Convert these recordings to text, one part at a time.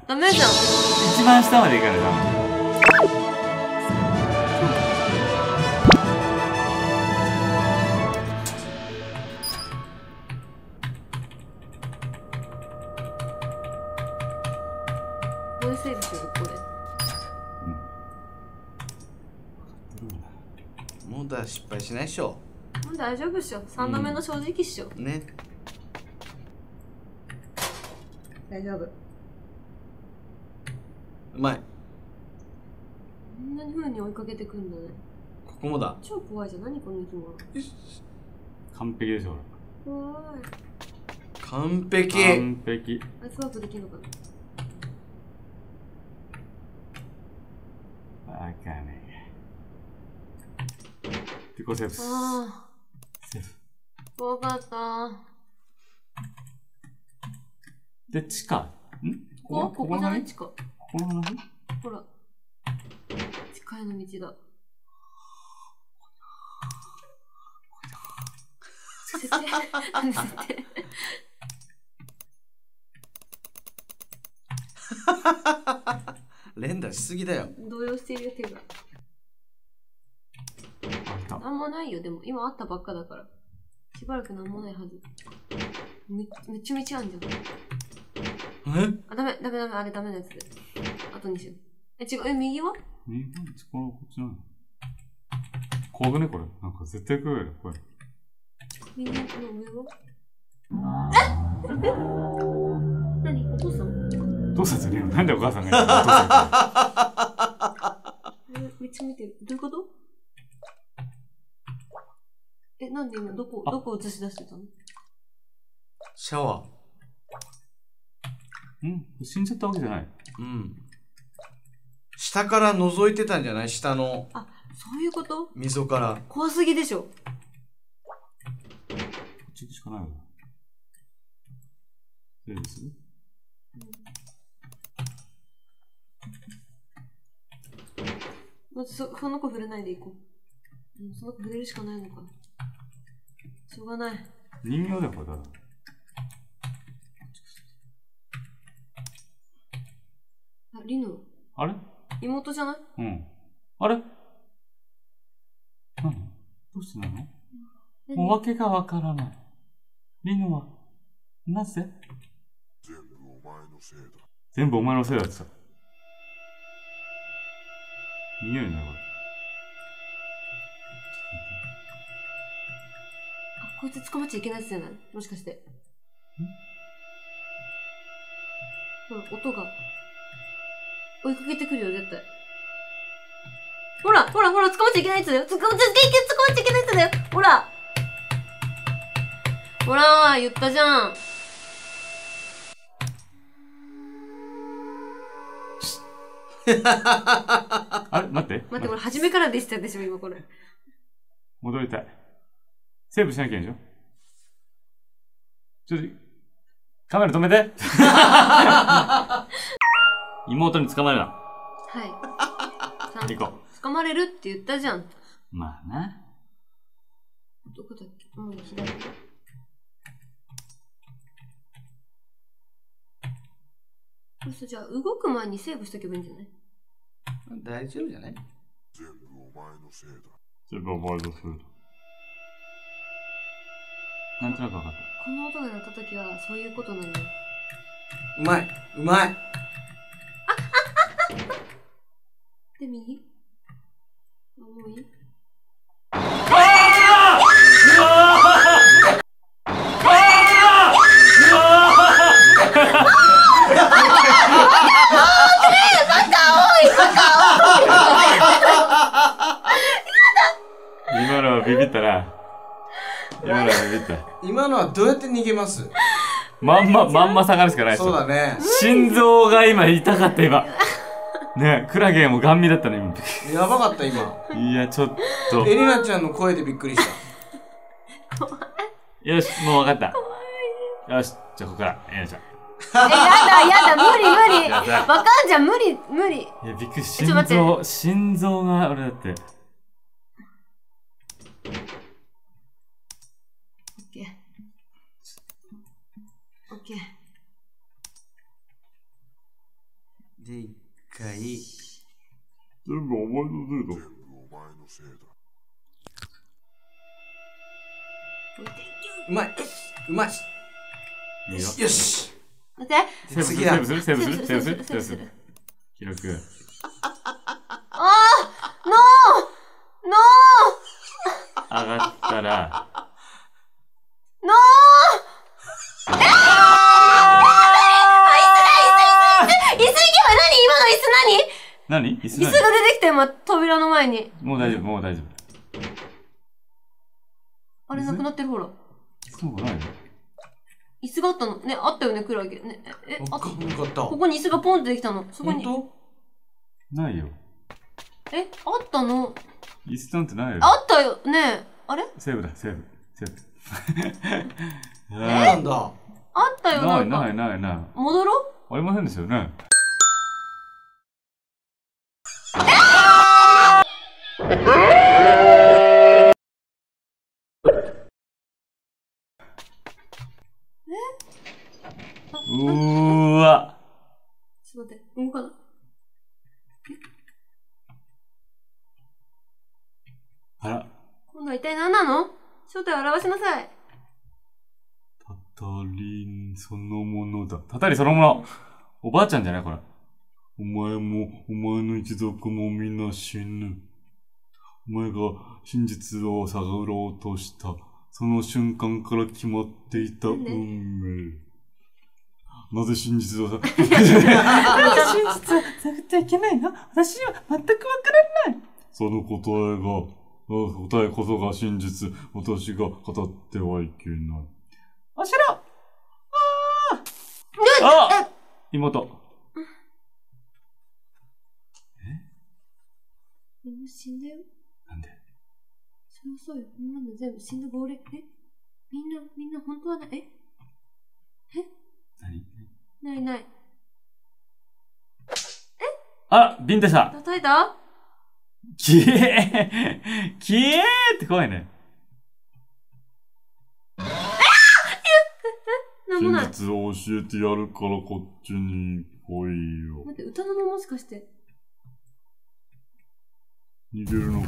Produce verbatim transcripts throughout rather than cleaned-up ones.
ダメじゃん。 一番下まで行かないと。 ここでセーブしよう、ここで。 もうだ失敗しないっしょ。 もう大丈夫っしょ。さんどめの正直っしょ。 うん、ね。 大丈夫。 うまい。 こんな風に追いかけてくんだね。 ここもだ。 超怖いじゃん。何この生き物。 完璧でしょ。 怖い。 完璧。 完璧。 あいつワープできるのかな。 あかんね。ピコセーフ。 ああ。 セーフ。 怖かった。 で、地下。んここここじゃない地下。 ここの話？ ほら。地下への道だ。設定何設定連打しすぎだよ。 動揺しているよ手が。なんもないよ。でも今あったばっかだからしばらくなんもないはず。めめっちゃめちゃあんじゃん。 えあ、ダメダメダメ、あれダメなやつで後にしよう。え、違う。え、右は右このこっちなの怖くねこれ。なんか絶対食うよこれ。 右の上はええ何お父さんお父さんじゃねえよ。なんでお母さんが言うの？お父さんえ、めっちゃ見てる。どういうこと？え、なんで今どこどこ映し出してたの？ シャワー。 うん死んじゃったわけじゃない。 うん。下から覗いてたんじゃない？下の。 あ、そういうこと？ 溝から。 怖すぎでしょ。 こっちしかないわ。いいです？ まず そ, その子触れないでいこう。うん、その子触れるしかないのか。しょうがない。 人形だよこれだ。 あ、リノ。 あれ？ 妹じゃない？ うん。あれ？何？どうしてなの？もう訳がわからない。リノはなぜ？ 全部お前のせいだ。 全部お前のせいだってさ。逃げるんだよこれ。 あ、こいつ捕まっちゃいけないやつじゃない？もしかして。ん？ほら、音が。追いかけてくるよ、絶対。ほら、ほら、ほら、捕まっちゃいけないやつだよ。捕まっちゃいけないやつだよ。ほら。ほら、言ったじゃん。 あれ待って。 待って、これ初めからでしたでしょ、今これ。 戻りたい。セーブしなきゃいいんでしょ。ちょっと、カメラ止めて。妹に捕まえるな。 はい。 行こう。捕まれるって言ったじゃん。 まあな。 どこだっけ？もう左。そうそう、じゃあ動く前にセーブしとけばいいんじゃない？ 大丈夫じゃない？ 全部お前のせいだ。 全部お前のせいだ。なんとなく分かった。 この音が鳴った時はそういうことなんだよ。 うまい、うまい。 で、右？あ、もういい？ 今のはビビったな。今のはビビった。 今のはどうやって逃げます？ まんま、まんま下がるしかないですよ。 そうだね。 心臓が今痛かった今。ねえ、クラゲもガン見だったね今。 やばかった今。 いや、ちょっと。 エリナちゃんの声でびっくりした。 よし、もう分かった。よし、じゃあここから、エリナちゃん。 え、やだやだ、無理無理。わかんじゃん、無理無理。 いや、びっくり。心臓、心臓が俺だって。 オッケー。オッケー。 で、一回。 全部お前のせいだ。 全部お前のせいだ。 うまい。うまい。 いいよ。 よし。 待って。 セーブする、 次だセーブする、セーブする、セーブする、 セーブすセーるセーブするブする。記録。 あーノーノ上がったら、 ーノーえー椅子だ椅子椅子椅子椅子行けば何今の椅子何何椅子椅子が出てきた今、扉の前に。 もう大丈夫、もう大丈夫。 あれなくなってるほら。 そうかないよ。 椅子があったの。ね、あったよね、クラゲ。ね、え、あわかんなかった。 ここに椅子がポンってできたの。そこに。 本ないよ。 え、あったの。 椅子なんてないよ。 あったよね。あれセーブだ、セーブ。セーブ。 当なんだ。 あったよな、 ないんか。 ない、ない、ない。 戻ろありませんでしたよね。うーわ。 ちょっと待って、動かない。 あら。 今度は一体何なの？正体を表しなさい。 たたりんそのものだ。たたりそのもの。おばあちゃんじゃないこれ。お前も、お前の一族もみんな死ぬ。お前が真実を探ろうとした。その瞬間から決まっていた運命。なぜ真実を探、なぜ真実を探ってはいけないの？私には全くわからない。その答えが、答えこそが真実。私が語ってはいけない。おしろ！ああ！妹。え？ みんな死んだよ。 なんで？ そりゃそうよ。今まで全部死んだ亡霊。え？みんな、みんな本当はない。え？え？ 何？ ないない。 あ、ビンタした。 叩いた？ きえーきえーって怖いね。 なんもない。 真実を教えてやるからこっちに来いよ。 待って、歌の間もしかして。 逃げるのか。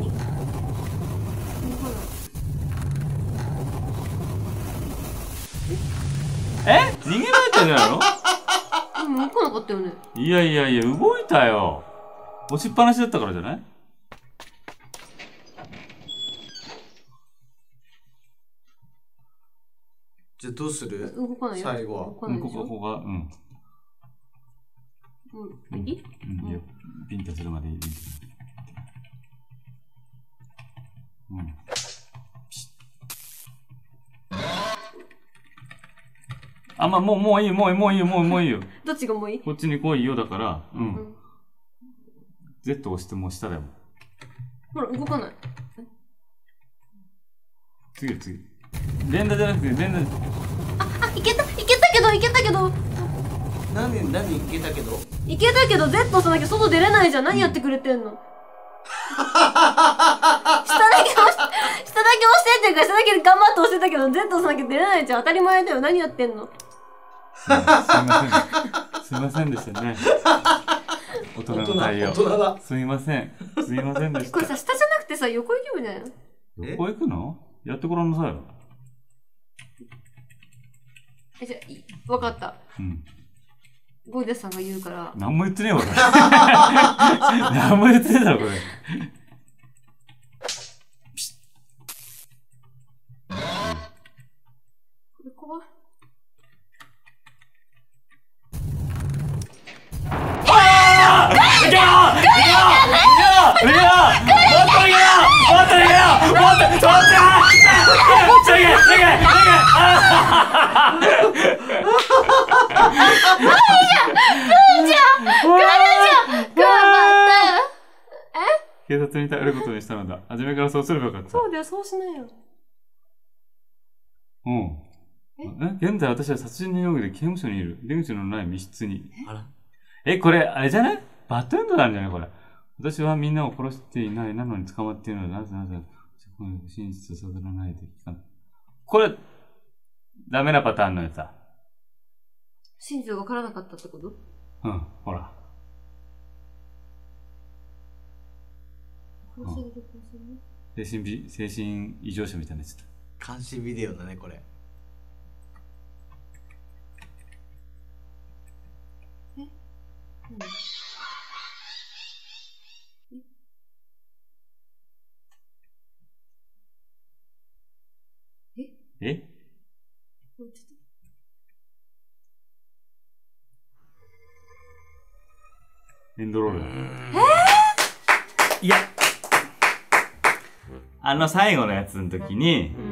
え？逃げられたんじゃないの？ でも動かなかったよね。 いやいやいや、動いたよ。押しっぱなしだったからじゃない？ じゃあどうする？ 動かないよ。 最後は動かうん、ここ、 ないでしょ。 ここが、うん。 うん。いい？ うん、いいよ。ビンタするまでいい。ビンタうん。あ、まあ、もう、もういいよ、もういい、もういいよ、もうもういいよ。 どっちがもういい？ こっちに来いよ、だから、う。 うんん。 Z 押してもう下だよ。 ほら、動かない。 次、次。連打じゃなくて、連打。 あ、いけた、いけたけど、いけたけど。 何、何いけたけどいけたけど、Z 押さなきゃ外出れないじゃん。何やってくれてんの？下だけ押し、下だけ押してっていうか、下だけ頑張って押してたけど、Z 押さなきゃ出れないじゃん。当たり前だよ。何やってんの？ すいません。すいませんでしたね。大人の対応。 大人だ。 すいません。すいませんでした。 これさ、下じゃなくてさ、横行けばいいんじゃないの？ どこ行くの？やってごらんなさいよ。 え、じゃあ、いわかった。 うん。 ゴイデスさんが言うから。 何も言ってねえわ、これ。何も言ってねえだろ、これ。 これ怖い。 警察に頼ることにしたのだ。初めからそうすればよかった。 そうだよ、そうしないよ。 うん。え現在私は殺人の容疑で刑務所にいる。出口のない密室に。 あら。 え、これ、あれじゃないバッドエンドなんじゃないこれ。私はみんなを殺していない。なのに捕まっているのだ。なぜなぜ、真実を探らないと聞かない。これ、ダメなパターンのやつだ。 真実が分からなかったってこと？ うん、ほら。 精神び精神異常者みたいなやつだ。 監視ビデオだねこれ。 え？何？え？ え？エンドロール。えー、いや、あの最後のやつの時に、うん、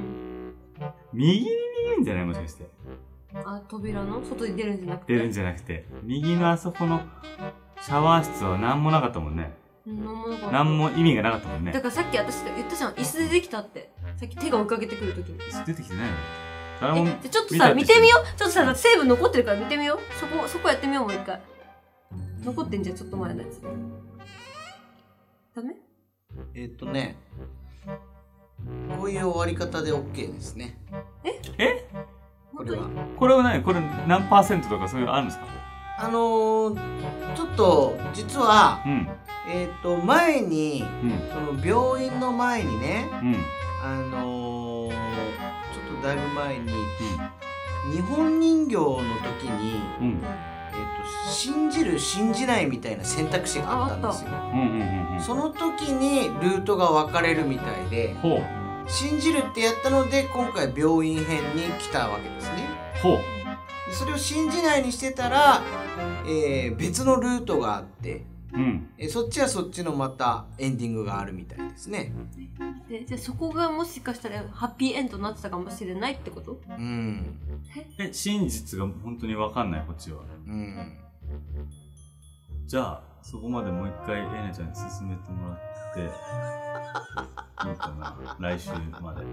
右に逃げるんじゃないもしかして。 あ、扉の外に出るんじゃなくて。 出るんじゃなくて、右のあそこのシャワー室は何もなかったもんね。 何もなかった。 何も意味がなかったもんね。 だからさっき私言ったじゃん、椅子でできたって。さっき手が追いかけてくる時に。 椅子出てきてないの？ え、ちょっとさ、見てみよう。ちょっとさ、成分残ってるから見てみよう。そこ、そこやってみよう、もう一回。残ってんじゃん、ちょっと前のやつ。ダメ？ えっとね、こういう終わり方で OK ですね。 え？ え？ これは。 これは何？これ何パーセントとかそういうのあるんですか？ あのー、ちょっと、実は、うん、えっと、前に、うん、その病院の前にね、うん、あのー、ちょっとだいぶ前に、うん、日本人形の時に、うん、信じる信じないみたいな選択肢があったんですよ。その時にルートが分かれるみたいで、信じるってやったので今回病院編に来たわけですね。ほう。それを信じないにしてたら、えー、別のルートがあって、うん、えそっちはそっちのまたエンディングがあるみたいですね。 でじゃあそこがもしかしたらハッピーエンドになってたかもしれないってこと？うん。 え真実が本当に分かんないこっちは。うん。じゃあそこまでもう一回エナちゃんに進めてもらっていいかな来週まで。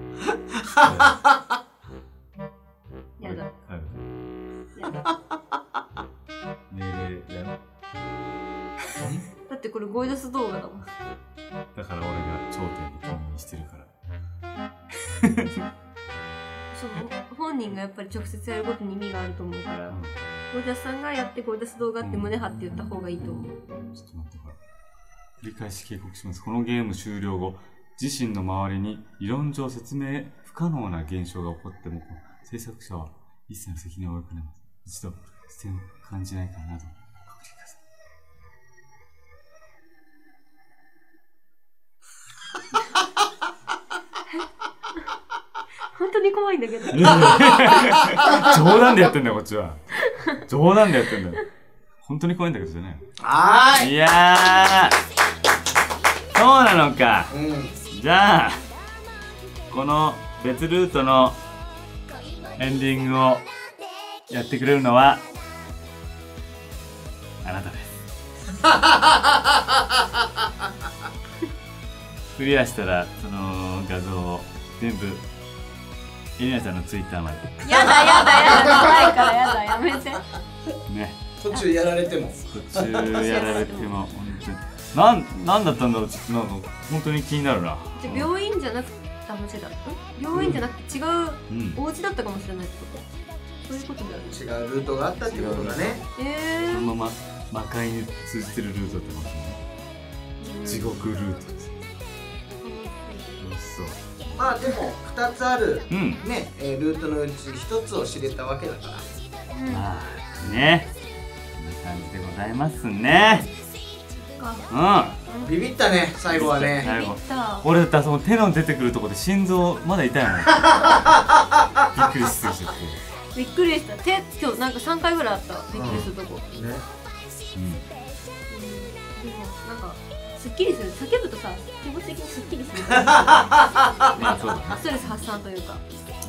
やだ。 やだ。命令やだ。 だってこれゴイダス動画だもん。 だから俺が頂点に君にしてるから。 そう本人がやっぱり直接やることに意味があると思うから、うん、ゴイダスさんがやってゴイダス動画って胸張って言った方がいいと思う。 ちょっと待ってこれ。繰り返し警告します。このゲーム終了後、自身の周りに理論上説明不可能な現象が起こっても、制作者は一切の責任を負いかねます。一度視点を感じないかなどご確認ください。 本当に怖いんだけど。 冗談でやってんだよこっちは。冗談でやってんだよ。本当に怖いんだけどじゃない。 はーい。 いやー、そうなのか。うん、じゃあこの別ルートのエンディングをやってくれるのはあなたです。クリアしたらその画像を全部エリナちゃんのツイッターまで。 やだやだやだ怖いからやだやめて。 ね。途中やられても。 途中やられても本当に。なんなんだったんだろうちょっとなんか本当に気になるな。 じゃ病院じゃなくてダメだ。病院じゃなくて違う、うん、お家だったかもしれないってこと。そういうことだよね。 違うルートがあったってことだね。 ええー。 そのまま魔界に通じてるルートってことね。地獄ルートです。そう。 まあでもふたつある、うん、ね、えー、ルートのうちひとつを知れたわけだから、 うん、まあねこんな感じでございますね。 うん、 ビビったね最後はね。 ビビった。 俺だったらその手の出てくるところで心臓まだ痛いもん。びっくりしてるしびっくりした。手今日なんかさんかいぐらいあった。びっくりするとこ、うん、ね、うん、でもなんかすっきりする。叫ぶとさ気持ち的にすっきりする。まあそうだね。ストレス発散というか、うん、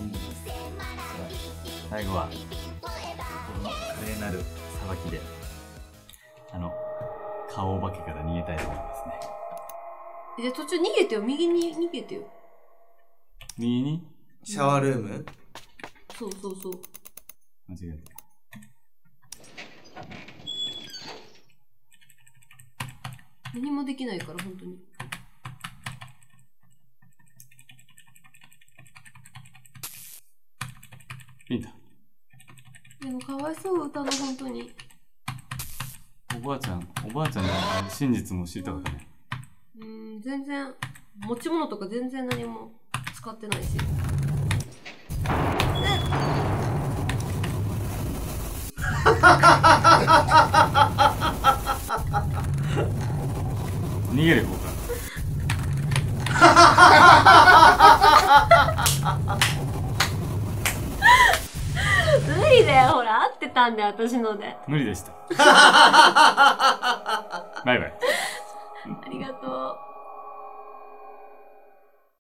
最後はこの華麗なるさばきであの顔お化けから逃げたいと思いますね。 じゃあ途中逃げてよ。右に逃げてよ。 右にシャワールーム。 そうそうそう。 間違えた。 何もできないから本当に。 いいんだ。 でもかわいそう歌の本当に。 おばあちゃん、おばあちゃんの真実も知りたかったね。 うん、全然持ち物とか全然何も使ってないし。 逃げる方か。 無理だよ、ほら、合ってたんだよ、私ので。 無理でした。バイバイ。 ありがとう。